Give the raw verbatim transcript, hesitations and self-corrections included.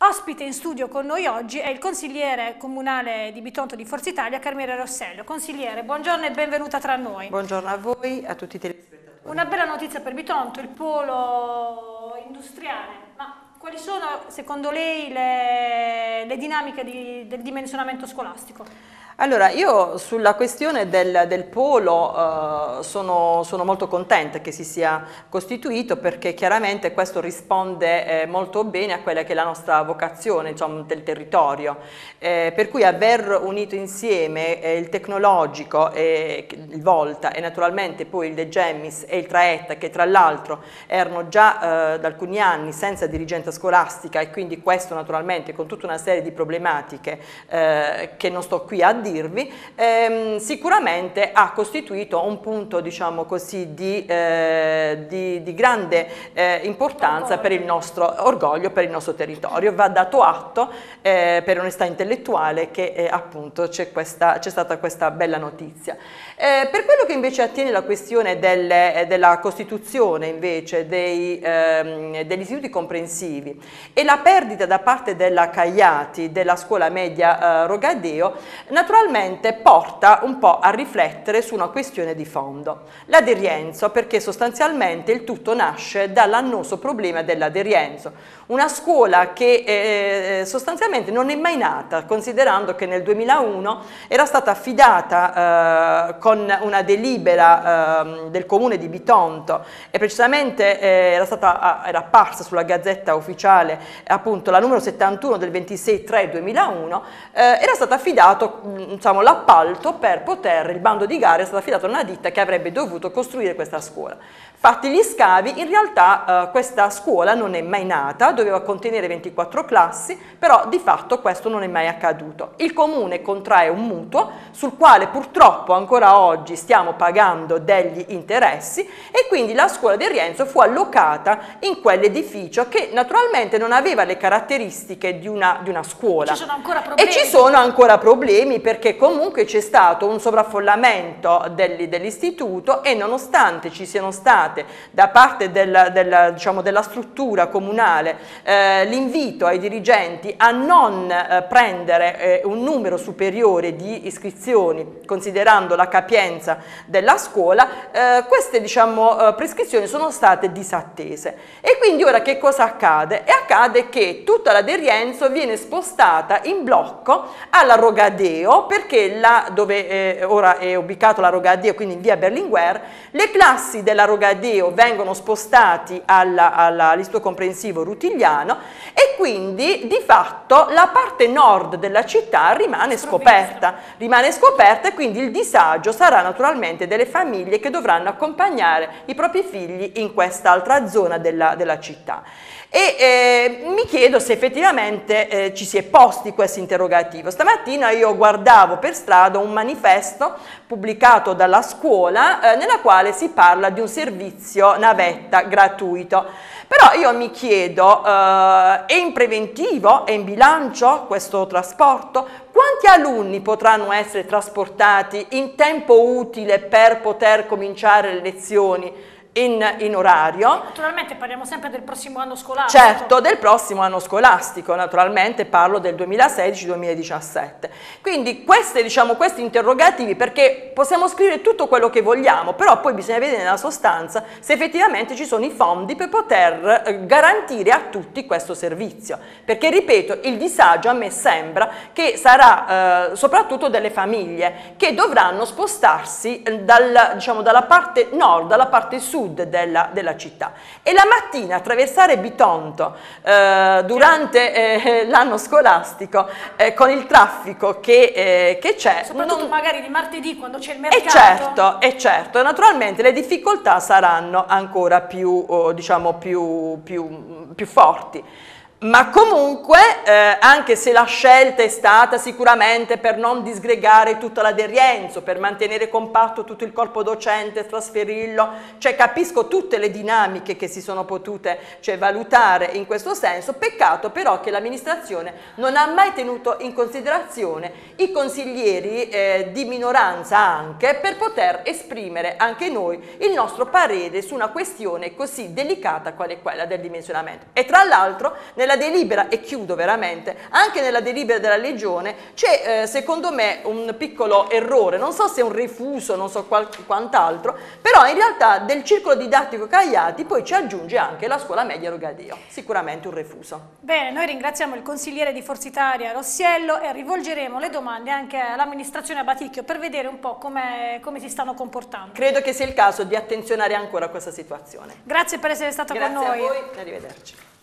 Ospite in studio con noi oggi è il consigliere comunale di Bitonto di Forza Italia, Carmela Rossello. Consigliere, buongiorno e benvenuta tra noi. Buongiorno a voi, a tutti i telespettatori. Una bella notizia per Bitonto, il polo industriale. Ma quali sono secondo lei le, le dinamiche di, del dimensionamento scolastico? Allora, io sulla questione del, del polo eh, sono, sono molto contenta che si sia costituito, perché chiaramente questo risponde eh, molto bene a quella che è la nostra vocazione, diciamo, del territorio, eh, per cui aver unito insieme eh, il tecnologico, e il Volta e naturalmente poi il De Gemmis e il Traetta, che tra l'altro erano già eh, da alcuni anni senza dirigenza scolastica, e quindi questo naturalmente con tutta una serie di problematiche eh, che non sto qui a dire, dirvi, ehm, sicuramente ha costituito un punto, diciamo così, di, eh, di, di grande eh, importanza orgoglio. per il nostro orgoglio, per il nostro territorio. Va dato atto eh, per onestà intellettuale che eh, appunto c'è stata questa bella notizia. Eh, per quello che invece attiene la questione delle, della costituzione invece dei, ehm, degli istituti comprensivi e la perdita da parte della Cagliati della scuola media eh, Rogadeo, naturalmente porta un po' a riflettere su una questione di fondo, l'aderienzo, perché sostanzialmente il tutto nasce dall'annoso problema dell'aderienzo, una scuola che eh, sostanzialmente non è mai nata, considerando che nel duemilauno era stata affidata eh, con una delibera eh, del comune di Bitonto, e precisamente eh, era, stata, era apparsa sulla Gazzetta Ufficiale appunto la numero settantuno del ventisei tre duemilauno, eh, era stata affidato diciamo, l'appalto per poter, il bando di gara è stato affidato a una ditta che avrebbe dovuto costruire questa scuola. Fatti gli scavi, in realtà eh, questa scuola non è mai nata, doveva contenere ventiquattro classi, però di fatto questo non è mai accaduto. Il comune contrae un mutuo sul quale purtroppo ancora oggi stiamo pagando degli interessi, e quindi la scuola di Rienzo fu allocata in quell'edificio che naturalmente non aveva le caratteristiche di una, di una scuola. Ci sono ancora problemi. E ci sono ancora problemi, perché comunque c'è stato un sovraffollamento dell'istituto, e nonostante ci siano state da parte del, del, diciamo, della struttura comunale eh, l'invito ai dirigenti a non eh, prendere eh, un numero superiore di iscrizioni considerando la capienza della scuola, eh, queste diciamo, eh, prescrizioni sono state disattese. E quindi ora che cosa accade? E accade che tutta la De Rienzo viene spostata in blocco alla Rogadeo, perché là dove eh, ora è ubicato la Rogadeo, quindi in via Berlinguer, le classi della Rogadeo vengono spostati all'istituto comprensivo Rutigliano, e quindi di fatto la parte nord della città rimane scoperta, rimane scoperta e quindi il disagio sarà naturalmente delle famiglie che dovranno accompagnare i propri figli in quest'altra zona della, della città. E eh, mi chiedo se effettivamente eh, ci si è posti questo interrogativo. Stamattina io guardavo per strada un manifesto pubblicato dalla scuola eh, nella quale si parla di un servizio navetta gratuito. Però io mi chiedo, eh, è in preventivo, è in bilancio questo trasporto? Quanti alunni potranno essere trasportati in tempo utile per poter cominciare le lezioni In, in orario? Naturalmente parliamo sempre del prossimo anno scolastico. Certo, del prossimo anno scolastico, naturalmente parlo del duemilasedici duemiladiciassette. Quindi queste, diciamo, questi interrogativi, perché possiamo scrivere tutto quello che vogliamo, però poi bisogna vedere nella sostanza se effettivamente ci sono i fondi per poter eh, garantire a tutti questo servizio. Perché, ripeto, il disagio a me sembra che sarà eh, soprattutto delle famiglie che dovranno spostarsi dal, diciamo, dalla parte nord, dalla parte sud Della, della città, e la mattina attraversare Bitonto eh, durante eh, l'anno scolastico eh, con il traffico che, eh, che c'è, soprattutto non... magari di martedì quando c'è il mercato. E certo, e certo, naturalmente le difficoltà saranno ancora più, oh, diciamo, più, più, più forti. Ma comunque, eh, anche se la scelta è stata sicuramente per non disgregare tutta la De Rienzo, per mantenere compatto tutto il corpo docente, trasferirlo, cioè capisco tutte le dinamiche che si sono potute cioè, valutare in questo senso, peccato però che l'amministrazione non ha mai tenuto in considerazione i consiglieri eh, di minoranza anche, per poter esprimere anche noi il nostro parere su una questione così delicata quale quella del dimensionamento. E tra l'altro, nella nella delibera, e chiudo veramente, anche nella delibera della Legione c'è eh, secondo me un piccolo errore, non so se è un refuso, non so qual quant'altro, però in realtà del circolo didattico Cagliati poi ci aggiunge anche la scuola media Rogadeo, sicuramente un refuso. Bene, noi ringraziamo il consigliere di Forza Italia Rossiello e rivolgeremo le domande anche all'amministrazione a Baticchio per vedere un po' come, come si stanno comportando. Credo che sia il caso di attenzionare ancora questa situazione. Grazie per essere stata Grazie con noi. Grazie a voi, arrivederci.